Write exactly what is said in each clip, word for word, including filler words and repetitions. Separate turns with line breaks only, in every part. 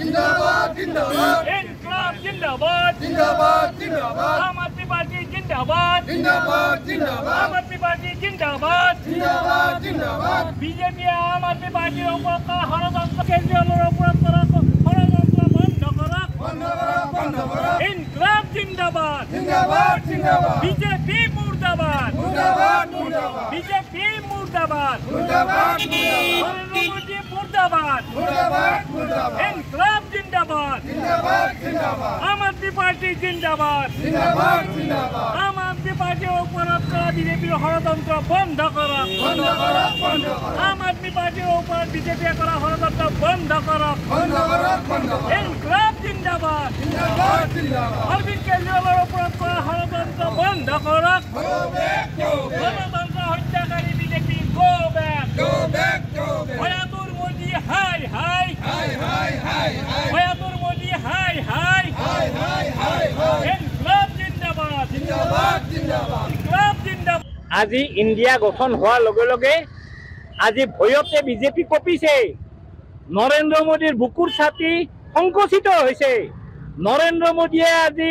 जिंदाबाद जिंदाबाद
इनकलाब जिंदाबाद
जिंदाबाद जिंदाबाद
आम आदमी पार्टी जिंदाबाद
जिंदाबाद जिंदाबाद
आम आदमी पार्टी जिंदाबाद
जिंदाबाद जिंदाबाद
বিজেপি আম আদমি পার্টির উপর ষড়যন্ত্র কেন্দ্রীয় উপর করা ষড়যন্ত্র বন্ধ করা
বন্ধ করা বন্ধ করা
ইনকলাব জিন্দাবাদ
जिंदाबाद जिंदाबाद
বিজেপি মুর্দাবাদ
मुर्दाबाद मुर्दाबाद
বিজেপি মুর্দাবাদ
मुर्दाबाद
নরেন্দ্র মোদী মুর্দাবাদ
मुर्दाबाद मुर्दाबाद
ইনকলাব জিন্দাবাদ
जिंदाबाद जिंदाबाद
আম আদমি পার্টি জিন্দাবাদ
जिंदाबाद जिंदाबाद
আম আদমি পার্টির উপর করা বিজেপির ষড়যন্ত্র বন্ধ করা
বন্ধ করা বন্ধ করা
আম আদমি পার্টির উপর বিজেপি করা ষড়যন্ত্র বন্ধ করা
বন্ধ করা বন্ধ করা
ইনকলাব জিন্দাবাদ
जिंदाबाद जिंदाबाद
অরবিন্দ কেজরিওয়ালের উপর করা ষড়যন্ত্র বন্ধ করা
Go back, go back,
গণতন্ত্র হত্যাকারী BJP go back
go back, go back.
হয়াতুর মোদী হাই হাই
Hi, hi, hi, hi,
হয়াতুর মোদী হাই হাই
hi, hi, hi, hi.
Inqilab জিন্দাবাদ
जिंदाबाद जिंदाबाद
ইনকলাব জিন্দাবাদ আজি ইণ্ডিয়া গঠন হোৱাৰ লগে লগে আজি ভয়তে বিজেপি কঁপিছে নৰেন্দ্ৰ মোদীৰ বুকুৰ ছাতি সংকুচিত হৈছে নৰেন্দ্ৰ মোদীয়ে আজি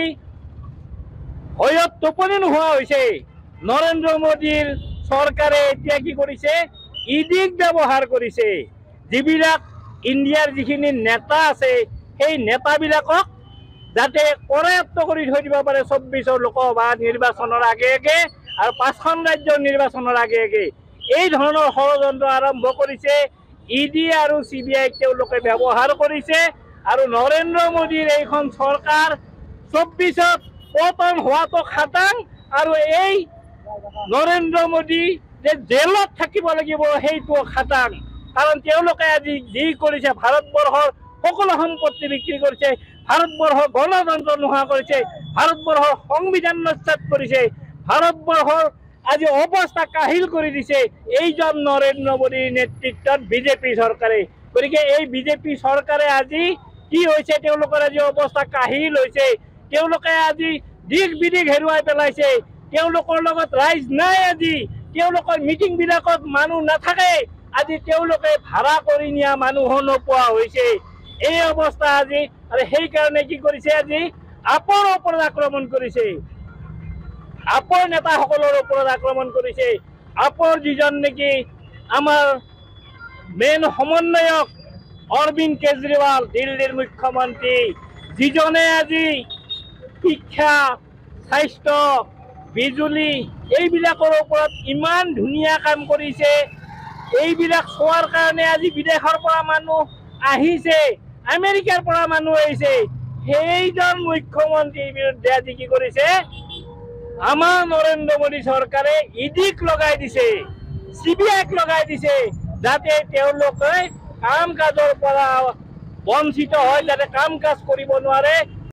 ভয়ত টোপনি নোহোৱা হৈছে নৰেন্দ্ৰ মোদীৰ চৰকাৰে এতিয়া কি কৰিছে ইডিক ব্যৱহাৰ কৰিছে যিবিলাক ইণ্ডিয়াৰ যিখিনি নেতা আছে সেই নেতাবিলাকক যাতে কৰায়ত্ব কৰি থৈ দিব পাৰে চৌব্বিছৰ লোকসভা নিৰ্বাচনৰ আগে আগে আৰু পাঁচখন ৰাজ্যৰ নিৰ্বাচনৰ আগে আগে এই ধৰণৰ ষড়যন্ত্ৰ আৰম্ভ কৰিছে ইডি আৰু চি বি আইক তেওঁলোকে ব্যৱহাৰ কৰিছে আৰু নৰেন্দ্ৰ মোদীৰ এইখন চৰকাৰ চৌব্বিছত পতন হোৱাটো খাটাং আৰু এই নৰেন্দ্ৰ মোদী যে জেলত থাকিব লাগিব সেইটো খাটাং কাৰণ তেওঁলোকে আজি যি কৰিছে ভাৰতবৰ্ষৰ সকলো সম্পত্তি বিক্ৰী কৰিছে ভাৰতবৰ্ষৰ গণতন্ত্ৰ নোহোৱা কৰিছে ভাৰতবৰ্ষৰ সংবিধান নস্যাৎ কৰিছে ভাৰতবৰ্ষৰ আজি অৱস্থা কাহিল কৰি দিছে এইজন নৰেন্দ্ৰ মোদীৰ নেতৃত্বত বিজেপি চৰকাৰে গতিকে এই বিজেপি চৰকাৰে আজি কি হৈছে তেওঁলোকৰ আজি অৱস্থা কাহিল হৈছে তেওঁলোকে আজি দিশ বিদিশ হেৰুৱাই পেলাইছে তেওঁলোকৰ লগত ৰাইজ নাই আজি তেওঁলোকৰ মিটিংবিলাকত মানুহ নাথাকে আজি তেওঁলোকে ভাড়া কৰি নিয়া মানুহো নোপোৱা হৈছে এই অৱস্থা আজি আৰু সেইকাৰণে কি কৰিছে আজি আপৰ ওপৰত আক্ৰমণ কৰিছে আপৰ নেতাসকলৰ ওপৰত আক্ৰমণ কৰিছে আপৰ যিজন নেকি আমাৰ মেইন সমন্বয়ক অৰবিন্দ কেজৰিৱাল দিল্লীৰ মুখ্যমন্ত্ৰী যিজনে আজি শিক্ষা স্বাস্থ্য বিজুলী এইবিলাকৰ ওপৰত ইমান ধুনীয়া কাম কৰিছে এইবিলাক চোৱাৰ কাৰণে আজি বিদেশৰ পৰা মানুহ আহিছে আমেৰিকাৰ পৰা মানুহ আহিছে সেইজন মুখ্যমন্ত্ৰীৰ বিৰুদ্ধে আজি কি কৰিছে আমাৰ নৰেন্দ্ৰ মোদী চৰকাৰে ইডিক লগাই দিছে চি বি আইক লগাই দিছে যাতে তেওঁলোকে কাম কাজৰ পৰা বঞ্চিত হয় যাতে কাম কাজ কৰিব নোৱাৰে